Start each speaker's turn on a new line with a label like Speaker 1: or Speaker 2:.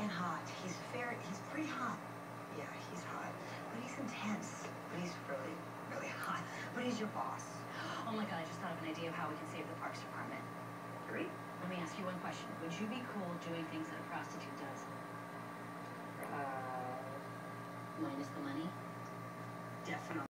Speaker 1: and hot. He's pretty hot. Yeah, he's hot. But he's intense. But he's really, really hot. But he's your boss.
Speaker 2: Oh my God, I just thought of an idea of how we can save the Parks Department.
Speaker 1: Great.
Speaker 2: Let me ask you one question. Would you be cool doing things that a prostitute does? Minus the money?
Speaker 1: Definitely.